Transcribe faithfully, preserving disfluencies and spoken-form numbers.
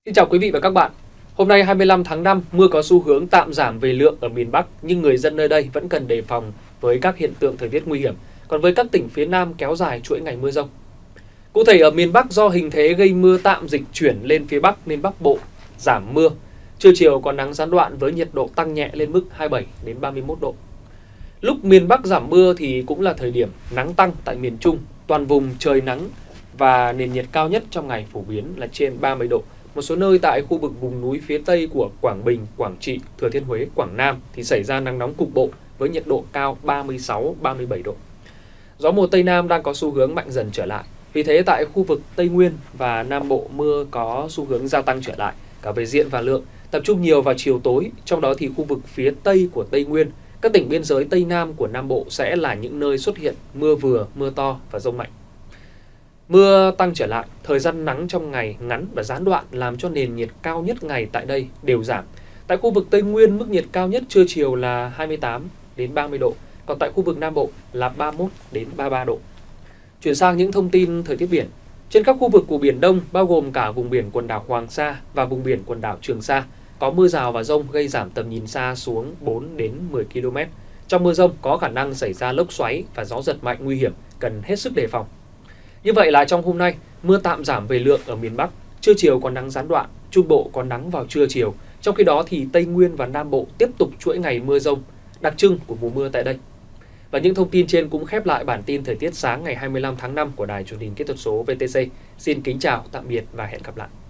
Xin chào quý vị và các bạn. Hôm nay hai mươi lăm tháng năm, mưa có xu hướng tạm giảm về lượng ở miền Bắc, nhưng người dân nơi đây vẫn cần đề phòng với các hiện tượng thời tiết nguy hiểm. Còn với các tỉnh phía Nam kéo dài chuỗi ngày mưa rông. Cụ thể ở miền Bắc do hình thế gây mưa tạm dịch chuyển lên phía Bắc nên Bắc Bộ giảm mưa. Trưa chiều có nắng gián đoạn với nhiệt độ tăng nhẹ lên mức hai mươi bảy đến ba mươi mốt độ. Lúc miền Bắc giảm mưa thì cũng là thời điểm nắng tăng tại miền Trung, toàn vùng trời nắng và nền nhiệt cao nhất trong ngày phổ biến là trên ba mươi độ. Một số nơi tại khu vực vùng núi phía Tây của Quảng Bình, Quảng Trị, Thừa Thiên Huế, Quảng Nam thì xảy ra nắng nóng cục bộ với nhiệt độ cao ba mươi sáu đến ba mươi bảy độ. Gió mùa Tây Nam đang có xu hướng mạnh dần trở lại. Vì thế tại khu vực Tây Nguyên và Nam Bộ mưa có xu hướng gia tăng trở lại cả về diện và lượng, tập trung nhiều vào chiều tối. Trong đó thì khu vực phía Tây của Tây Nguyên, các tỉnh biên giới Tây Nam của Nam Bộ sẽ là những nơi xuất hiện mưa vừa, mưa to và dông mạnh. Mưa tăng trở lại, thời gian nắng trong ngày ngắn và gián đoạn làm cho nền nhiệt cao nhất ngày tại đây đều giảm. Tại khu vực Tây Nguyên, mức nhiệt cao nhất trưa chiều là hai mươi tám đến ba mươi độ, còn tại khu vực Nam Bộ là ba mươi mốt đến ba mươi ba độ. Chuyển sang những thông tin thời tiết biển. Trên các khu vực của Biển Đông, bao gồm cả vùng biển quần đảo Hoàng Sa và vùng biển quần đảo Trường Sa, có mưa rào và dông gây giảm tầm nhìn xa xuống bốn đến mười ki lô mét. Trong mưa dông có khả năng xảy ra lốc xoáy và gió giật mạnh nguy hiểm, cần hết sức đề phòng. Như vậy là trong hôm nay, mưa tạm giảm về lượng ở miền Bắc, trưa chiều có nắng gián đoạn, Trung Bộ có nắng vào trưa chiều. Trong khi đó thì Tây Nguyên và Nam Bộ tiếp tục chuỗi ngày mưa rông, đặc trưng của mùa mưa tại đây. Và những thông tin trên cũng khép lại bản tin thời tiết sáng ngày hai mươi lăm tháng năm của Đài Truyền hình Kỹ thuật số vê tê xê. Xin kính chào, tạm biệt và hẹn gặp lại.